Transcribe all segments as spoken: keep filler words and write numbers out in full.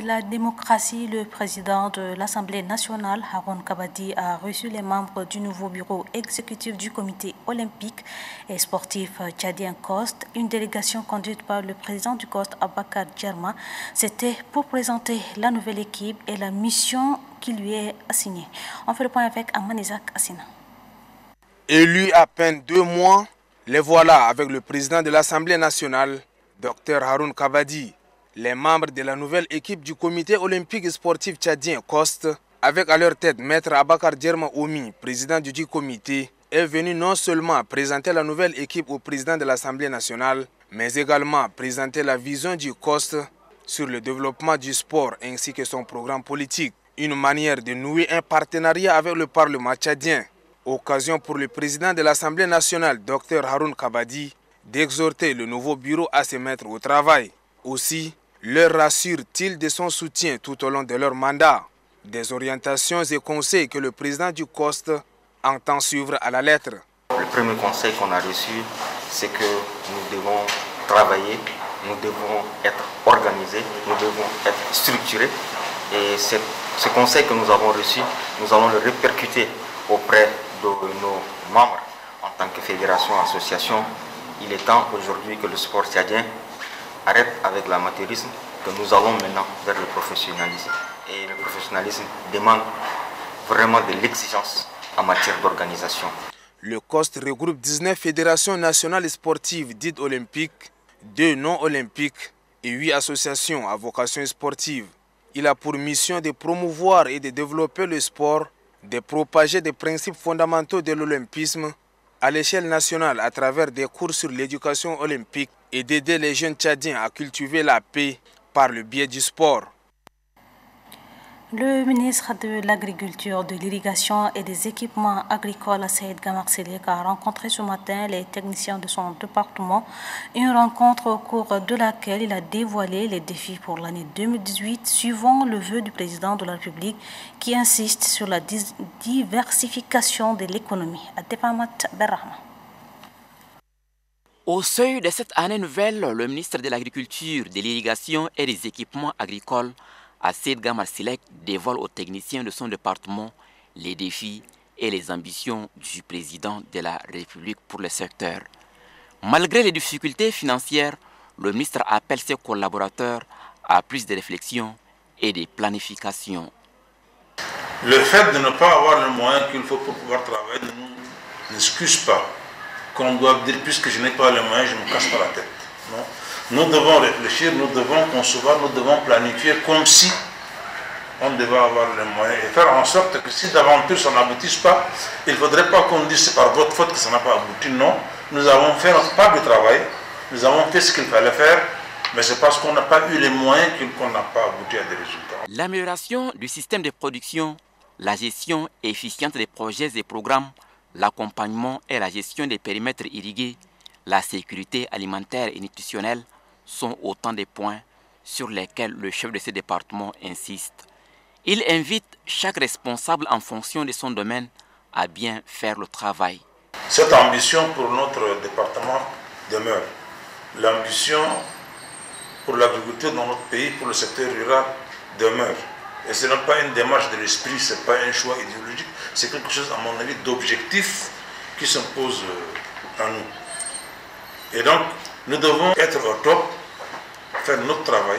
La démocratie, le président de l'Assemblée nationale, Haroun Kabadi, a reçu les membres du nouveau bureau exécutif du comité olympique et sportif tchadien COST. Une délégation conduite par le président du COST, Abakar Djerma, c'était pour présenter la nouvelle équipe et la mission qui lui est assignée. On fait le point avec Amanizak Assina. Élu à peine deux mois, les voilà avec le président de l'Assemblée nationale, Dr Haroun Kabadi. Les membres de la nouvelle équipe du comité olympique et sportif tchadien COST, avec à leur tête maître Abakar Djerma Omi, président du dit comité, est venu non seulement présenter la nouvelle équipe au président de l'Assemblée nationale, mais également présenter la vision du COST sur le développement du sport ainsi que son programme politique. Une manière de nouer un partenariat avec le Parlement tchadien. Occasion pour le président de l'Assemblée nationale, Dr Haroun Kabadi, d'exhorter le nouveau bureau à se mettre au travail. Aussi, leur rassure-t-il de son soutien tout au long de leur mandat. Des orientations et conseils que le président du COST entend suivre à la lettre. Le premier conseil qu'on a reçu, c'est que nous devons travailler, nous devons être organisés, nous devons être structurés. Et ce conseil que nous avons reçu, nous allons le répercuter auprès de nos membres en tant que fédération, association. Il est temps aujourd'hui que le sport tchadien arrête avec l'amateurisme, que nous allons maintenant vers le professionnalisme. Et le professionnalisme demande vraiment de l'exigence en matière d'organisation. Le COST regroupe dix-neuf fédérations nationales sportives dites olympiques, deux non olympiques et huit associations à vocation sportive. Il a pour mission de promouvoir et de développer le sport, de propager des principes fondamentaux de l'olympisme à l'échelle nationale à travers des cours sur l'éducation olympique et d'aider les jeunes tchadiens à cultiver la paix par le biais du sport. Le ministre de l'Agriculture, de l'Irrigation et des Équipements agricoles, Saïd Gamar Selek, a rencontré ce matin les techniciens de son département. Une rencontre au cours de laquelle il a dévoilé les défis pour l'année deux mille dix-huit, suivant le vœu du président de la République qui insiste sur la diversification de l'économie. Adepamat Berrahma. Au seuil de cette année nouvelle, le ministre de l'Agriculture, de l'Irrigation et des Équipements agricoles, Saïd Gamar Selek, dévoile aux techniciens de son département les défis et les ambitions du président de la République pour le secteur. Malgré les difficultés financières, le ministre appelle ses collaborateurs à plus de réflexion et de planification. Le fait de ne pas avoir le moyen qu'il faut pour pouvoir travailler ne nous excuse pas. Qu'on doit dire, puisque je n'ai pas le moyen, je ne me casse pas la tête. Non. Nous devons réfléchir, nous devons concevoir, nous devons planifier comme si on devait avoir les moyens et faire en sorte que si d'aventure ça n'aboutisse pas, il ne faudrait pas qu'on dise c'est par votre faute que ça n'a pas abouti. Non, nous avons fait notre part du travail, nous avons fait ce qu'il fallait faire, mais c'est parce qu'on n'a pas eu les moyens qu'on n'a pas abouti à des résultats. L'amélioration du système de production, la gestion efficiente des projets et programmes, l'accompagnement et la gestion des périmètres irrigués, la sécurité alimentaire et nutritionnelle sont autant de points sur lesquels le chef de ce département insiste. Il invite chaque responsable en fonction de son domaine à bien faire le travail. Cette ambition pour notre département demeure. L'ambition pour l'agriculture dans notre pays, pour le secteur rural, demeure. Et ce n'est pas une démarche de l'esprit, ce n'est pas un choix idéologique, c'est quelque chose, à mon avis, d'objectif qui s'impose à nous. Et donc, nous devons être au top, faire notre travail,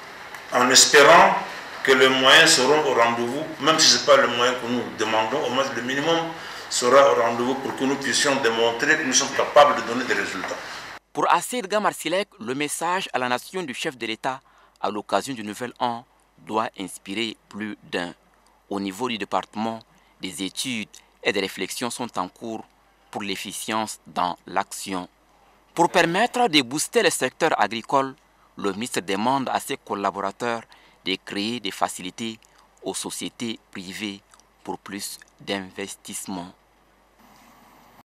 en espérant que les moyens seront au rendez-vous, même si ce n'est pas le moyen que nous demandons, au moins le minimum sera au rendez-vous pour que nous puissions démontrer que nous sommes capables de donner des résultats. Pour Saïd Gamar Selek, le message à la nation du chef de l'État à l'occasion du Nouvel An doit inspirer plus d'un. Au niveau du département, des études et des réflexions sont en cours pour l'efficience dans l'action. Pour permettre de booster le secteur agricole, le ministre demande à ses collaborateurs de créer des facilités aux sociétés privées pour plus d'investissements.